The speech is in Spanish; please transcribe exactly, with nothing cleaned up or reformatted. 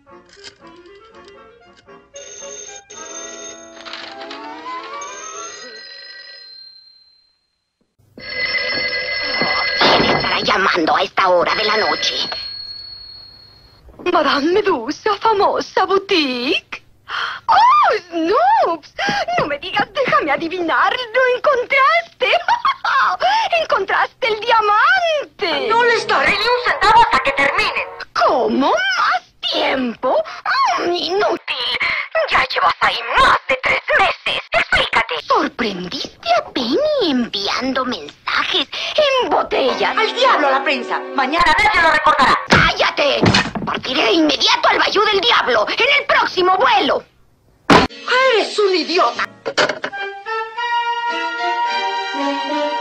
¿Quién estará llamando a esta hora de la noche? Madame Medusa, famosa boutique. ¡Oh, Snoops! No me digas, déjame adivinar, lo encontraste. ¡Encontraste el diamante! No les daré ni un centavo hasta que terminen. ¿Cómo? ¿Más tiempo? Mm, inútil. Ya llevas ahí más de tres meses. Explícate. ¿Sorprendiste a Penny enviando mensajes en botellas? ¡Al diablo la prensa! Mañana nadie lo recordará. ¡Cállate! Partiré de inmediato al Bayou del Diablo en el próximo vuelo. ¡Eres un idiota!